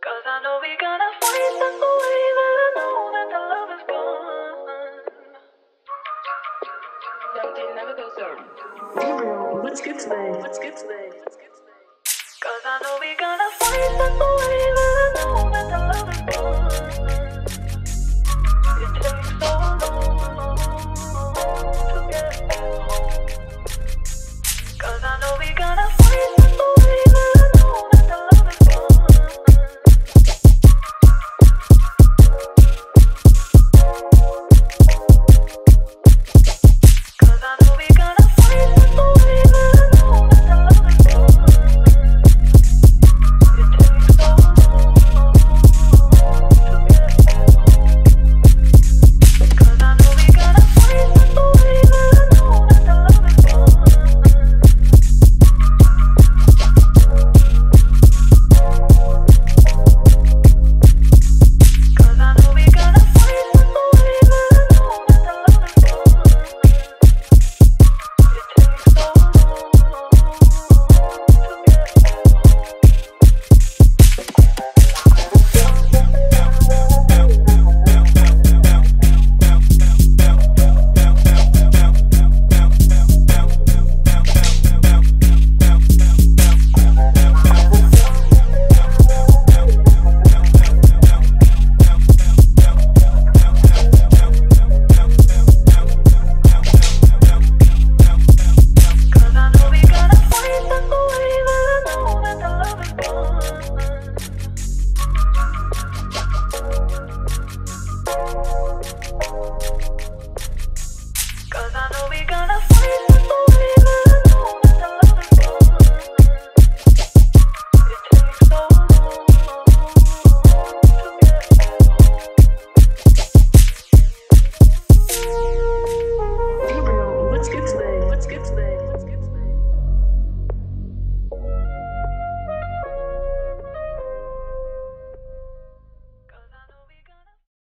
'Cause I know we gonna fight, that's the way that I know that the love is gone. Something never goes wrong. Gabriel, what's good today? What's good today? 'Cause I know we gonna fight, that's the way that I know that the love is gone. It takes so long to get back home. 'Cause I know we gonna fight, that's the way that I know that the love is gone. Gabriel, what's good today? What's good today?